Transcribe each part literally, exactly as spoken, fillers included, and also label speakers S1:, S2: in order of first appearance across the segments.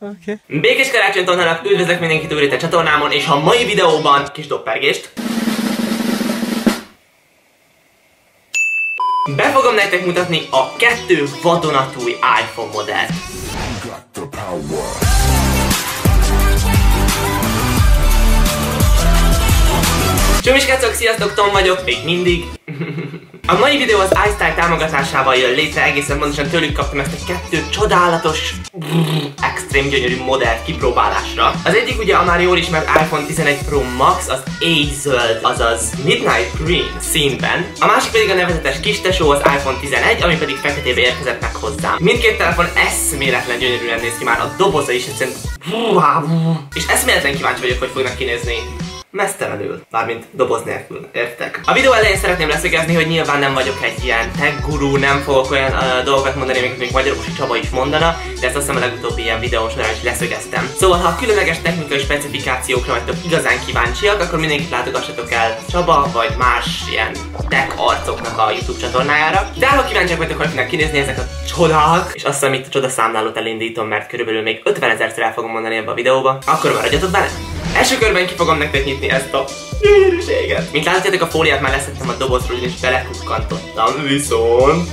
S1: Okay.
S2: Békés karácsonyt onnának, üdvözlök mindenkit újra itt a csatornámon, és a mai videóban kis doppergést. Be fogom nektek mutatni a kettő vadonatúj iPhone modellt. Csumiskacok, sziasztok, Tom vagyok, még mindig. A mai videó az iStyle támogatásával jön létre, egészen pontosan tőlük kaptam ezt a kettő csodálatos, brrr, extrém gyönyörű modellt kipróbálásra. Az egyik ugye a már jól ismert iPhone tizenegy Pro Max, az A-zöld, azaz Midnight Green színben. A másik pedig a nevezetes kis tesó, az iPhone tizenegy, ami pedig feketébe érkezett meg hozzám. Mindkét telefon eszméletlen gyönyörűen néz ki, már a doboza is egyszerűen. És eszméletlen kíváncsi vagyok, hogy fognak kinézni. Mesztelenül, mármint doboz nélkül, értek? A videó elején szeretném leszögezni, hogy nyilván nem vagyok egy ilyen tech guru, nem fogok olyan uh, dolgokat mondani, amiket még Magyarorvosi Csaba is mondana, de ezt azt hiszem a legutóbbi ilyen videón során is leszögeztem. Szóval, ha a különleges technikai specifikációkra vagytok igazán kíváncsiak, akkor mindenkit látogassatok el Csaba vagy más ilyen tech arcoknak a YouTube csatornájára. De ha kíváncsiak vagytok, hogy fognak kinézni ezek a csodák, és azt hiszem itt a csodaszámlálót elindítom, mert körülbelül még ötvenezerszer el fogom mondani ebbe a videóba, akkor maradjatok bele! Első körben ki fogom nektek nyitni ezt a gyönyörűséget. Mint látjátok, a fóliát már leszettem a dobozról, és belekukkantottam, viszont...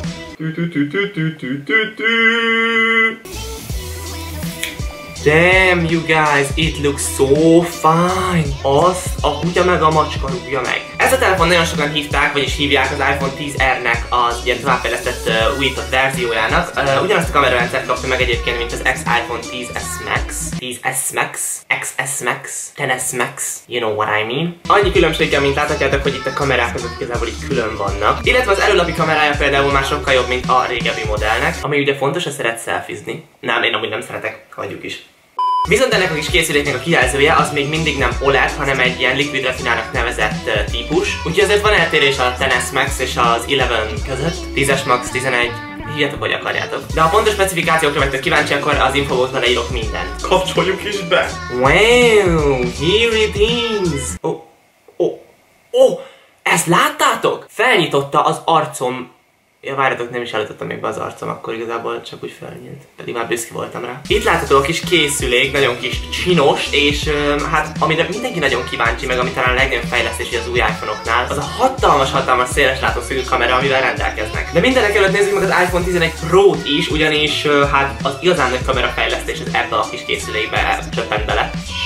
S2: Damn, you guys, it looks so fine. Azt a kutya meg a macska rúgja meg. Ezt a telefon nagyon sokan hívták, vagyis hívják az iPhone tíz R-nek az ilyen továbbfejlesztett uh, újított verziójának. Uh, ugyanazt a kamerarendszert kapta meg egyébként, mint az X-iPhone tíz S Max, tíz S Max, X S Max, tíz S Max, you know what I mean. Annyi különbséggel, mint láthatjátok, hogy itt a kamerák között igazából így külön vannak. Illetve az előlapi kamerája például már sokkal jobb, mint a régebbi modellnek, ami ugye fontos, hogy szeret szelfizni. Nem, én amúgy nem szeretek, hagyjuk is. Viszont ennek a kis készüléknek a kijelzője az még mindig nem o el e dé, hanem egy ilyen Liquid Retina-nak nevezett uh, típus. Úgyhogy azért van eltérés a tíz Max és az tizenegy között. tízes Max, tizenegy, hihetek, hogy akarjátok. De ha pontos specifikációkra vagytok kíváncsi, akkor az infobókban leírok mindent. Kapcsoljuk is be! Wow, here it is! Oh, oh, oh, ezt láttátok? Felnyitotta az arcom. Ja, várjatok, nem is állítottam még be az arcom, akkor igazából csak úgy felnyílt. Pedig már büszke voltam rá. Itt látható a kis készülék, nagyon kis csinos, és um, hát amire mindenki nagyon kíváncsi, meg ami talán a legnagyobb fejlesztés az új iPhone-oknál, az a hatalmas-hatalmas széles látószögű kamera, amivel rendelkeznek. De mindenek előtt nézzük meg az iPhone tizenegy Pro-t is, ugyanis uh, hát az igazán nagy kamerafejlesztés az ebbe a kis készülékbe csöppent bele.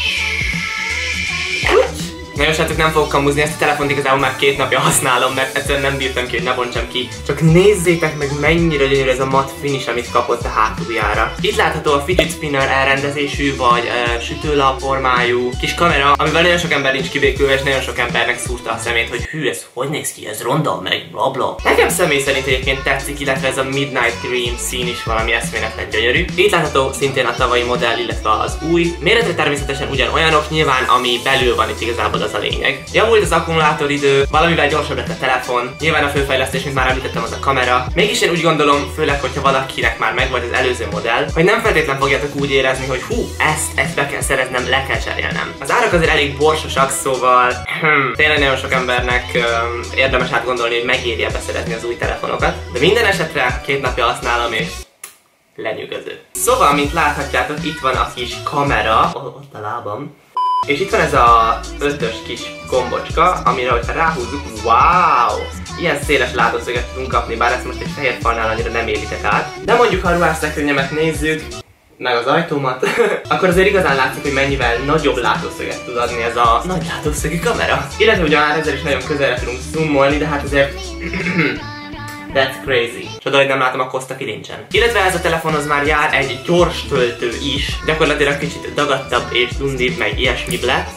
S2: Nagyon srácok, nem fogok kamuzni, ezt a telefont igazából már két napja használom, mert egyszerűen nem bírtam ki, hogy ne bontsam ki. Csak nézzétek meg, mennyire gyönyörű ez a matt finish, amit kapott a hátuljára. Itt látható a fidget spinner elrendezésű, vagy uh, sütőlap formájú kis kamera, amivel nagyon sok ember nincs kibékülve, és nagyon sok embernek szúrta a szemét, hogy hű, ez hogy néz ki, ez ronda, meg bla bla. Nekem személy szerint egyébként tetszik, illetve ez a Midnight Green szín is valami eszméletlen gyönyörű. Itt látható szintén a tavalyi modell, illetve az új. Méretre természetesen ugyanolyanok, nyilván ami belül van itt igazából az a lényeg. Javult az akkumulátoridő, valamivel gyorsabb lett a telefon, nyilván a főfejlesztés, mint már említettem, az a kamera. Mégis én úgy gondolom, főleg, hogyha valakinek már megvolt az előző modell, hogy nem feltétlenül fogjátok úgy érezni, hogy hú, ezt, ezt be kell szereznem, le kell cserélnem. Az árak azért elég borsosak, szóval hm, tényleg nagyon sok embernek um, érdemes átgondolni, hogy megéri-e beszerezni az új telefonokat. De minden esetre két napja használom, és lenyűgöző. Szóval, mint láthatjátok, itt van a kis kamera, oh, ott a lábam. És itt van ez a ötös kis gombocska, amire, hogyha ráhúzzuk, wow! Ilyen széles látószöget tudunk kapni, bár ezt most egy fehér falnál annyira nem élitek át. De mondjuk, ha a ruhásszekrényemet nézzük, meg az ajtómat, akkor azért igazán látszik, hogy mennyivel nagyobb látószöget tud adni ez a nagy látószögű kamera. Illetve ugyan ezzel is nagyon közelre tudunk zoomolni, de hát azért... That's crazy. Csoda, hogy nem látom a koszta kilincsen. Illetve ez a telefonhoz már jár egy gyors töltő is. Gyakorlatilag kicsit dagadtabb és dundibb, meg ilyesmibb lett.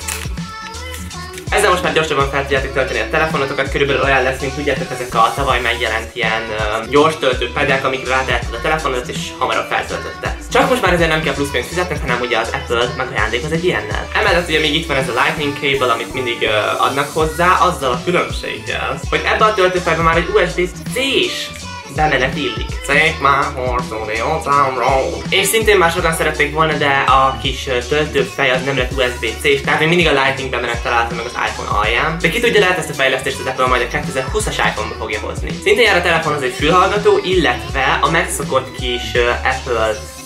S2: Ezzel most már gyorsabban fel tudjátok tölteni a telefonotokat, körülbelül olyan lesz, mint tudjátok, ezek a tavaly megjelent ilyen uh, gyors töltő pedek, amikre rátehetted a telefonodat és hamarabb feltöltötte. Csak most már ezért nem kell plusz pénzt fizetni, hanem ugye az Apple megajándékoz egy ilyennel. Emellett ugye még itt van ez a Lightning cable, amit mindig uh, adnak hozzá, azzal a különbséggel, hogy ebbe a töltőfejben már egy U S B C-s bemenet illik. Take my horse on the old town road. És szintén már sokan szerették volna, de a kis töltőfej az nem lett U S B C-s, tehát még mindig a Lightning bemenet találta meg az iPhone alján. De ki tudja, lehet ezt a fejlesztést az Apple majd a kétezer-húszas iPhone-ba fogja hozni. Szintén jár a telefonhoz egy fülhallgató, illetve a megszokott kis Apple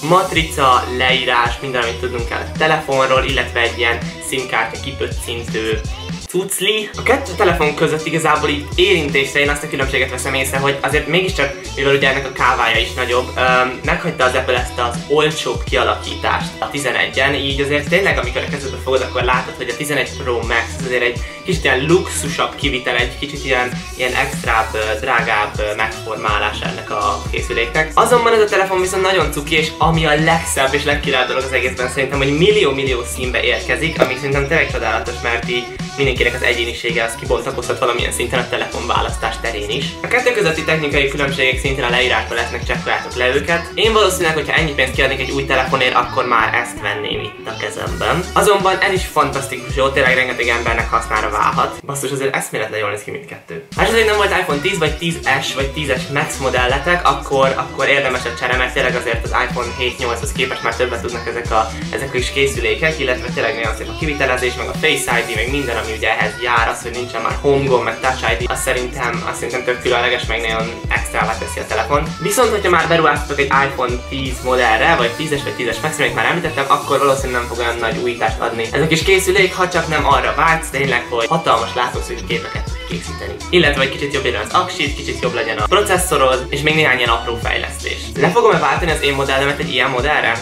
S2: matrica, leírás, minden, amit tudnunk kell a telefonról, illetve egy ilyen SIM-kártya kipöccintő cucli. A kettő telefon között igazából így érintésre én azt a különbséget veszem észre, hogy azért mégiscsak, mivel ugye ennek a kávája is nagyobb, öm, meghagyta az Apple ezt az olcsóbb kialakítást a tizenegyen, így azért tényleg amikor a kezedbe fogod, akkor látod, hogy a tizenegy Pro Max azért egy kicsit ilyen luxusabb kivitel, egy kicsit ilyen, ilyen extrább, drágább megformálás ennek a készüléknek. Azonban ez a telefon viszont nagyon cuki, és ami a legszebb és legkirálybb dolog az egészben szerintem, hogy millió-millió színbe érkezik, ami szerintem tényleg csodálatos, mert így mindenkinek az egyénisége az kibontakozhat valamilyen szinten a telefonválasztás terén is. A kettő közötti technikai különbségek szintén a leírásban lesznek, csekkoljátok le őket. Én valószínűleg, hogyha ennyi pénzt kiadnék egy új telefonért, akkor már ezt venném itt a kezemben. Azonban ez is fantasztikus jó, tényleg rengeteg embernek hasznára válhat. Basszus, azért eszméletlen jól néz ki mindkettő. Ha esetleg nem volt iPhone tíz vagy tíz es vagy tízes Max modelletek, akkor, akkor érdemes a csere, mert tényleg azért az iPhone hét nyolchoz képest már többet tudnak ezek a, ezek a kis készülékek, illetve tényleg nagyon szép a kivitelezés, meg a Face i dé, meg minden, ami ugye ehhez jár, az, hogy nincsen már Home gomb, meg Touch i dé, azt szerintem, azt szerintem tök különleges, meg nagyon extrává teszi a telefon. Viszont, hogyha már beruháztatok egy iPhone tíz modellre, vagy tízes vagy tízes Max-re, amit már említettem, akkor valószínűleg nem fog olyan nagy újítást adni. Ez a kis készülék, ha csak nem arra vágysz, tényleg, hogy hatalmas látószűrű képeket tud készíteni. Illetve, hogy kicsit jobb legyen az aksid, kicsit jobb legyen a processzorod, és még néhány ilyen apró fejlesztés. Le fogom-e váltani az én modellemet egy ilyen modellre?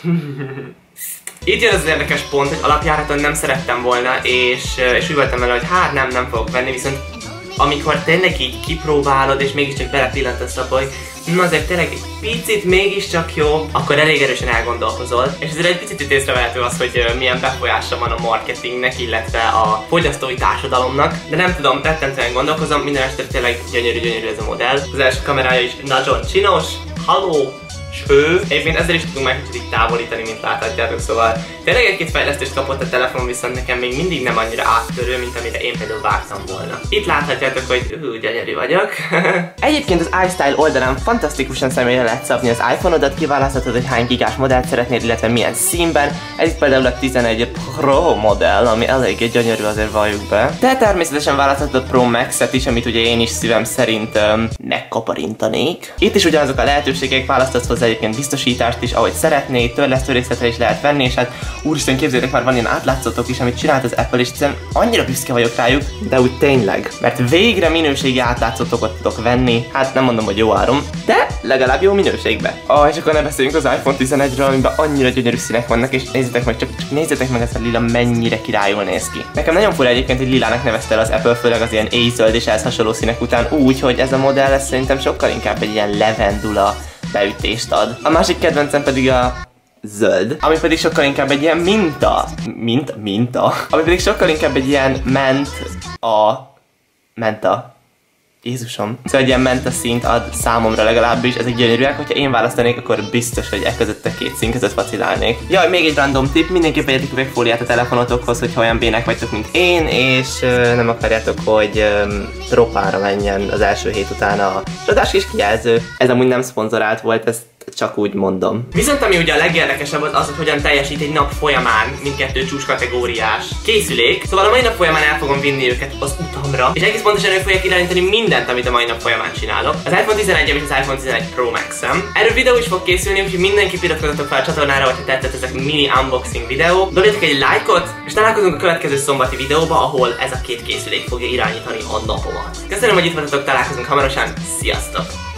S2: Itt jön az, az érdekes pont, hogy alapjáraton nem szerettem volna, és, és úgy voltam vele, hogy hát nem, nem fogok venni, viszont amikor tényleg így kipróbálod, és mégiscsak belepillantasz abba, hogy na azért tényleg egy picit mégiscsak jó, akkor elég erősen elgondolkozol. És ezért egy picit itt észrevehető az, hogy milyen befolyása van a marketingnek, illetve a fogyasztói társadalomnak. De nem tudom, rettentően gondolkozom, minden este tényleg gyönyörű-gyönyörű ez a modell. Az első kamerája is nagyon csinos, halló! Ő, egyébként ezzel is tudunk meg kicsit távolítani, mint láthatjátok, szóval tényleg egy-két fejlesztést kapott a telefon, viszont nekem még mindig nem annyira áttörő, mint amire én például vártam volna. Itt láthatjátok, hogy ú, gyönyörű vagyok. Egyébként az iStyle oldalán fantasztikusan személyre lehet szabni az iPhone-odat, kiválaszthatod, hogy hány gigás modellt szeretnéd, illetve milyen színben. Ez itt például a tizenegy Pro modell, ami eléggé gyönyörű, azért valljuk be. De természetesen választhatod a Pro Max-et is, amit ugye én is szívem szerint um, megkaparintanék. Itt is ugyanazok a lehetőségek, választhatsz hozzá egyébként biztosítást is, ahogy szeretnéd, törlesztő részletre is lehet venni, és hát úristen, képzeljétek, már van ilyen átlátszótok is, amit csinált az Apple, és egyszerűen annyira büszke vagyok rájuk, de úgy tényleg. Mert végre minőségi átlátszótokat tudok venni, hát nem mondom, hogy jó áron, de legalább jó minőségbe. Ah, és akkor ne beszéljünk az iPhone tizenegyről, amiben annyira gyönyörű színek vannak, és nézzétek meg, csak, csak nézzétek meg ezt a lila mennyire királyul néz ki. Nekem nagyon fura egyébként, hogy lilának nevezte el az Apple, főleg az ilyen éjzöld és ehhez hasonló színek után, úgy, hogy ez a modell ez szerintem sokkal inkább egy ilyen levendula beütést ad. A másik kedvencem pedig a zöld, ami pedig sokkal inkább egy ilyen minta, mint, minta, ami pedig sokkal inkább egy ilyen ment a menta. Jézusom. Szóval egy ilyen menta színt ad számomra legalábbis, ezek gyönyörűek, hogyha én választanék, akkor biztos, hogy e között a két szín között vacilálnék. Jaj, még egy random tip, mindenképp vegyetek üvegfóliát a telefonotokhoz, hogyha olyan bének vagytok, mint én, és uh, nem akarjátok, hogy um, ropára menjen az első hét után a csodás kis kijelző. Ez amúgy nem szponzorált volt, ezt csak úgy mondom. Viszont ami ugye a legérdekesebb az az, hogy hogyan teljesít egy nap folyamán mindkettő csúcskategóriás készülék. Szóval a mai nap folyamán el fogom vinni őket az utamra, és egész pontosan ők fogják irányítani mindent, amit a mai nap folyamán csinálok. Az iPhone tizenegyem és az iPhone tizenegy Pro Max-em. Erről videó is fog készülni, úgyhogy mindenki iratkozzatok fel a csatornára, hogyha tetszett ezek mini unboxing videó. Dobjatok egy lájkot, és találkozunk a következő szombati videóba, ahol ez a két készülék fogja irányítani a napomat. Köszönöm, hogy itt voltatok, találkozunk hamarosan. Sziasztok!